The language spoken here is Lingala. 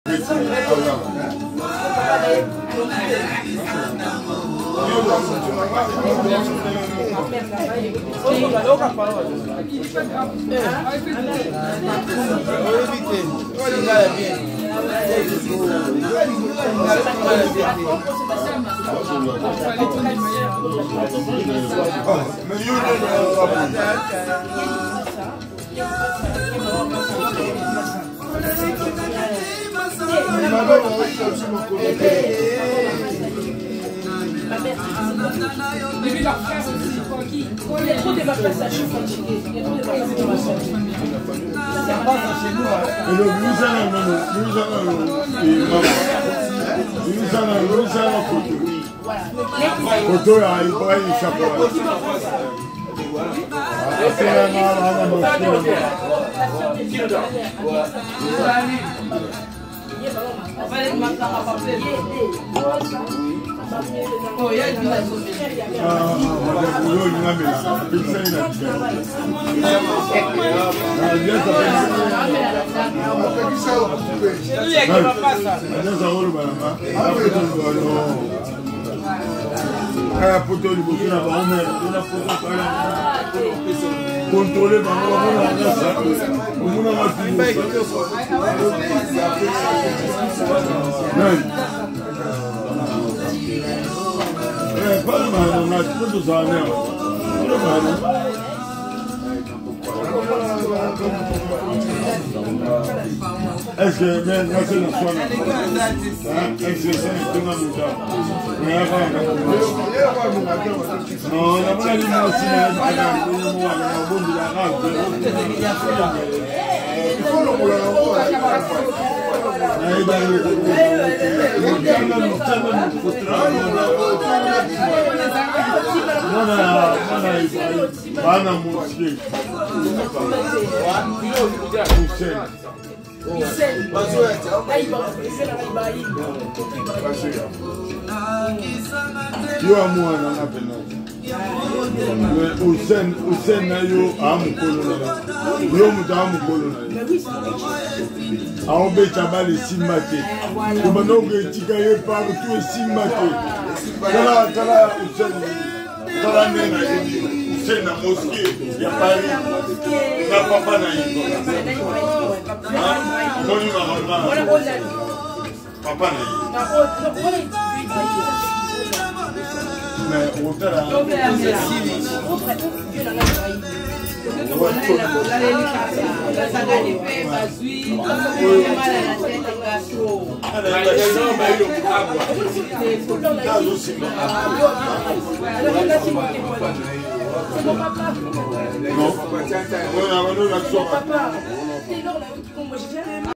Mais leur frère aussi, il y a trop de malversations fatiguées. Il y a trop de malversations. Contrôler par est-ce que même quand c'est le soir, est-ce que c'est un peu non, on a pas dit moi aussi, c'est la mosquée, il y a Paris, la papa n'a papa c'est mon papa. Non,